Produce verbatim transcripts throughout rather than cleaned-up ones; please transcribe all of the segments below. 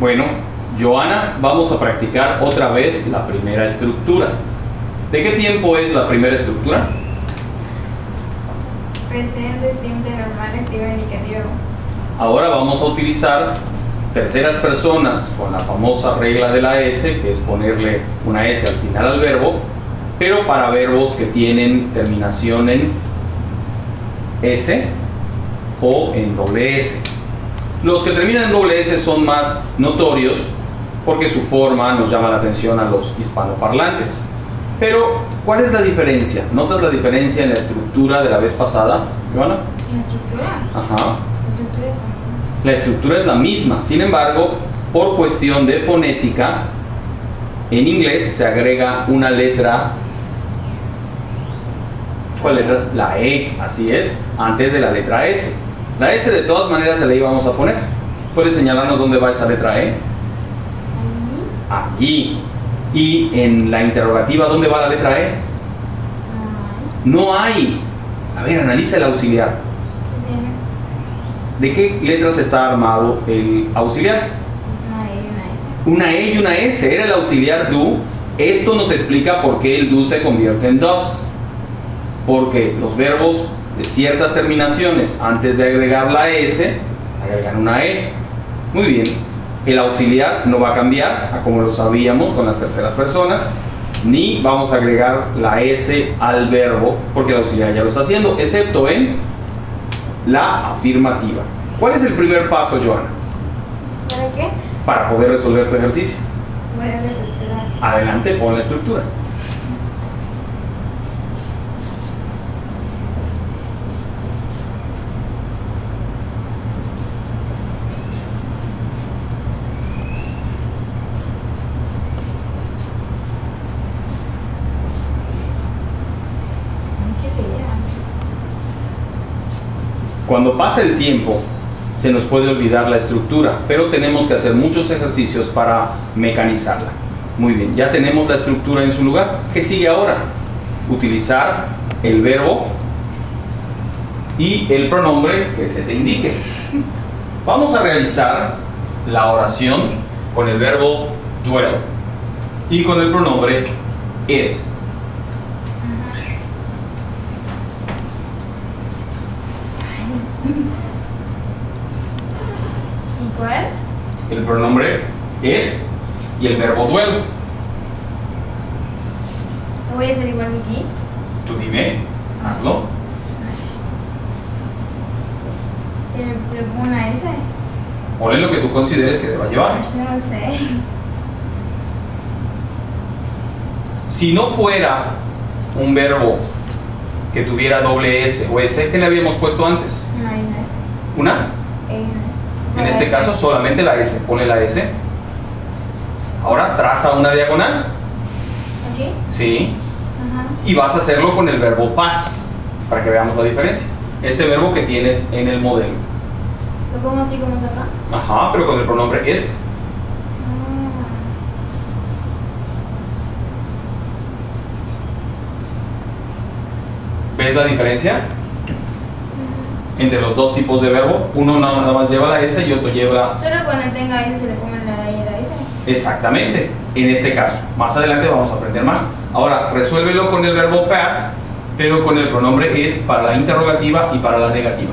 Bueno, Joana, vamos a practicar otra vez la primera estructura. ¿De qué tiempo es la primera estructura? Presente, simple, normal, activo, indicativo. Ahora vamos a utilizar terceras personas con la famosa regla de la S, que es ponerle una S al final al verbo, pero para verbos que tienen terminación en S o en doble S. Los que terminan en doble S son más notorios porque su forma nos llama la atención a los hispanoparlantes. Pero, ¿cuál es la diferencia? ¿Notas la diferencia en la estructura de la vez pasada, Joana? ¿La estructura? Ajá. La estructura. La estructura es la misma, sin embargo, por cuestión de fonética, en inglés se agrega una letra. ¿Cuál letra? La E, así es, antes de la letra S. La S de todas maneras se la íbamos a poner. ¿Puedes señalarnos dónde va esa letra E? Allí. Allí. Y en la interrogativa, ¿dónde va la letra E? Ah. No hay. A ver, analiza el auxiliar. ¿De qué letras está armado el auxiliar? Una E y una S. Una E y una S. Era el auxiliar do. Esto nos explica por qué el do se convierte en does. Porque los verbos de ciertas terminaciones, antes de agregar la S, agregan una E. Muy bien. El auxiliar no va a cambiar, a como lo sabíamos con las terceras personas, ni vamos a agregar la S al verbo, porque el auxiliar ya lo está haciendo, excepto en la afirmativa. ¿Cuál es el primer paso, Joana? ¿Para qué? Para poder resolver tu ejercicio. Voy a la estructura. Adelante, pon la estructura. ¿Qué sería? Cuando pasa el tiempo, se nos puede olvidar la estructura, pero tenemos que hacer muchos ejercicios para mecanizarla. Muy bien, ya tenemos la estructura en su lugar. ¿Qué sigue ahora? Utilizar el verbo y el pronombre que se te indique. Vamos a realizar la oración con el verbo dwell y con el pronombre it. ¿Y cuál? El pronombre it y el verbo dwell. ¿Lo voy a hacer igual que aquí? Tú dime, hazlo. ¿Le le pongo una S? Ponle lo que tú consideres que deba llevar. Yo no sé. Si no fuera un verbo que tuviera doble S o S, ¿qué le habíamos puesto antes? No hay una S. ¿Una? Hay una S. En este caso solamente la S. Pone la S. Ahora traza una diagonal. ¿Aquí? Sí. Ajá. Y vas a hacerlo con el verbo pas, para que veamos la diferencia. Este verbo que tienes en el modelo. ¿Lo pongo así como está acá? Ajá, pero con el pronombre it. Ah. ¿Ves la diferencia entre los dos tipos de verbo? Uno nada más lleva la S y otro lleva... Solo cuando tenga S se le ponga la E y la S. Exactamente, en este caso. Más adelante vamos a aprender más. Ahora, resuélvelo con el verbo pass, pero con el pronombre it para la interrogativa y para la negativa.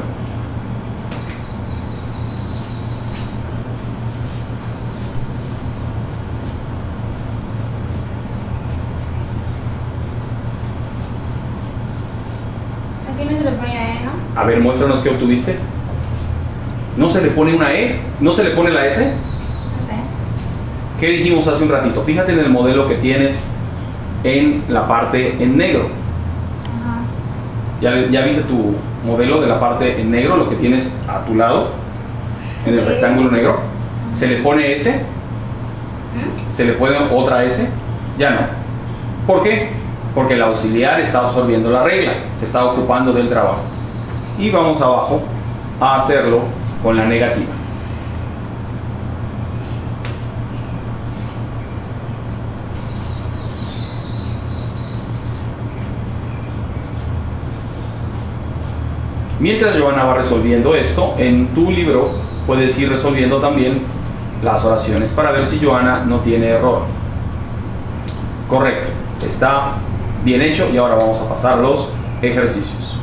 Aquí no se le ponía E, ¿no? A ver, muéstranos qué obtuviste. ¿No se le pone una E? ¿No se le pone la S? No sé. ¿Qué dijimos hace un ratito? Fíjate en el modelo que tienes en la parte en negro. Ajá. ¿Ya, ya viste tu modelo de la parte en negro, lo que tienes a tu lado, en el Sí. rectángulo negro? ¿Se le pone S? ¿Mm? ¿Se le pone otra S? Ya no. ¿Por qué? Porque el auxiliar está absorbiendo la regla, se está ocupando del trabajo. Y vamos abajo a hacerlo con la negativa. Mientras Joana va resolviendo esto, en tu libro puedes ir resolviendo también las oraciones para ver si Joana no tiene error. Correcto, está bien hecho y ahora vamos a pasar los ejercicios.